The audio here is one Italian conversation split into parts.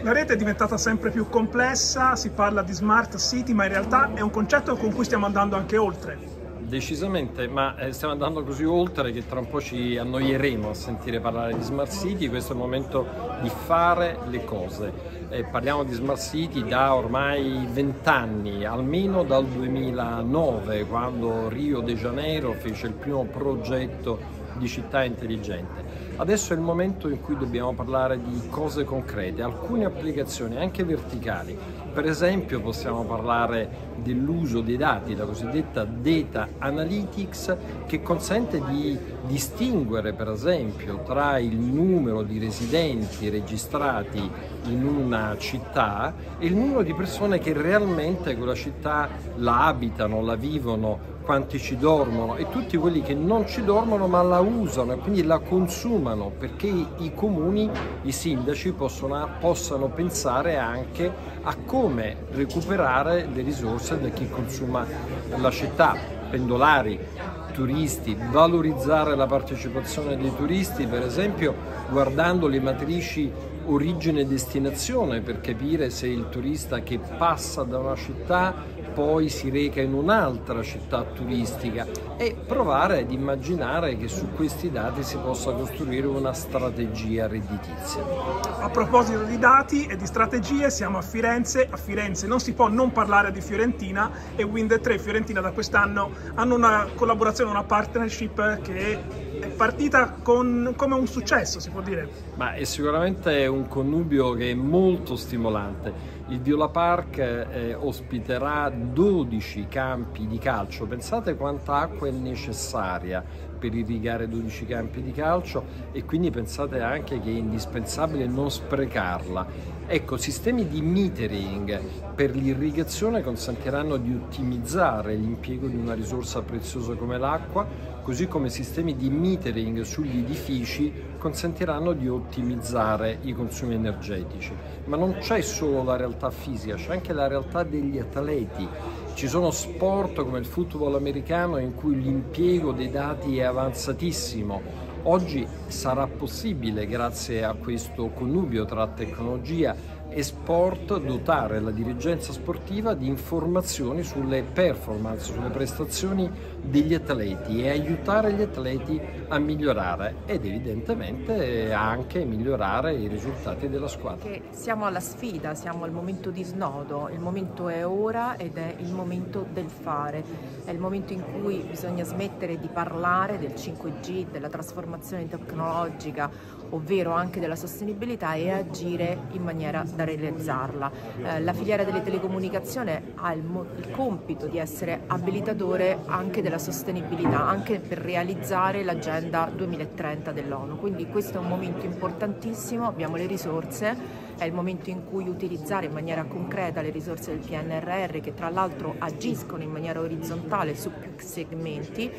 La rete è diventata sempre più complessa, si parla di smart city, ma in realtà è un concetto con cui stiamo andando anche oltre. Decisamente, ma stiamo andando così oltre che tra un po' ci annoieremo a sentire parlare di smart city. Questo è il momento di fare le cose. Parliamo di smart city da ormai 20 anni, almeno dal 2009, quando Rio de Janeiro fece il primo progetto di città intelligente. Adesso è il momento in cui dobbiamo parlare di cose concrete, alcune applicazioni anche verticali. Per esempio possiamo parlare dell'uso dei dati, la cosiddetta data analytics, che consente di distinguere per esempio tra il numero di residenti registrati in una città e il numero di persone che realmente quella città la abitano, la vivono, quanti ci dormono e tutti quelli che non ci dormono ma la usano e quindi la consumano, perché i comuni, i sindaci possano pensare anche a come recuperare le risorse da chi consuma la città, pendolari, turisti, valorizzare la partecipazione dei turisti, per esempio guardando le matrici origine e destinazione per capire se il turista che passa da una città poi si reca in un'altra città turistica e provare ad immaginare che su questi dati si possa costruire una strategia redditizia. A proposito di dati e di strategie, siamo a Firenze. A Firenze non si può non parlare di Fiorentina e Wind3 e Fiorentina da quest'anno hanno una collaborazione, una partnership che è partita come un successo, si può dire. Ma è sicuramente un connubio che è molto stimolante. Il Viola Park ospiterà 12 campi di calcio. Pensate quanta acqua è necessaria per irrigare 12 campi di calcio e quindi pensate anche che è indispensabile non sprecarla. Ecco, sistemi di metering per l'irrigazione consentiranno di ottimizzare l'impiego di una risorsa preziosa come l'acqua, così come sistemi di metering sugli edifici consentiranno di ottimizzare i consumi energetici. Ma non c'è solo la realtà fisica, c'è anche la realtà degli atleti. Ci sono sport come il football americano in cui l'impiego dei dati è avanzatissimo. Oggi sarà possibile, grazie a questo connubio tra tecnologia e sport, dotare la dirigenza sportiva di informazioni sulle performance, sulle prestazioni degli atleti e aiutare gli atleti a migliorare ed evidentemente anche migliorare i risultati della squadra. Siamo alla sfida, siamo al momento di snodo, il momento è ora ed è il momento del fare, è il momento in cui bisogna smettere di parlare del 5G, della trasformazione tecnologica, ovvero anche della sostenibilità, e agire in maniera da realizzarla. La filiera delle telecomunicazioni ha il compito di essere abilitatore anche della sostenibilità, anche per realizzare l'agenda 2030 dell'ONU. Quindi questo è un momento importantissimo, abbiamo le risorse, è il momento in cui utilizzare in maniera concreta le risorse del PNRR, che tra l'altro agiscono in maniera orizzontale su più segmenti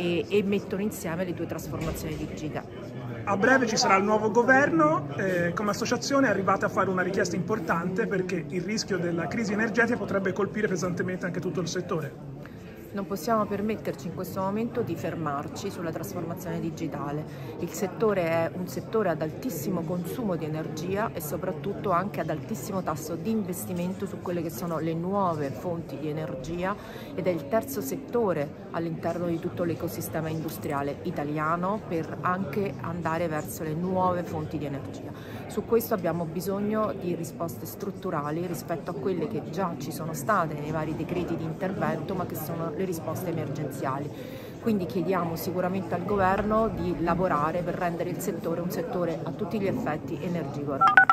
e mettono insieme le due trasformazioni digitali. A breve ci sarà il nuovo governo, come associazione arrivate a fare una richiesta importante perché il rischio della crisi energetica potrebbe colpire pesantemente anche tutto il settore. Non possiamo permetterci in questo momento di fermarci sulla trasformazione digitale. Il settore è un settore ad altissimo consumo di energia e soprattutto anche ad altissimo tasso di investimento su quelle che sono le nuove fonti di energia ed è il terzo settore all'interno di tutto l'ecosistema industriale italiano per anche andare verso le nuove fonti di energia. Su questo abbiamo bisogno di risposte strutturali rispetto a quelle che già ci sono state nei vari decreti di intervento, ma che sono le risposte emergenziali. Quindi chiediamo sicuramente al governo di lavorare per rendere il settore un settore a tutti gli effetti energivoro.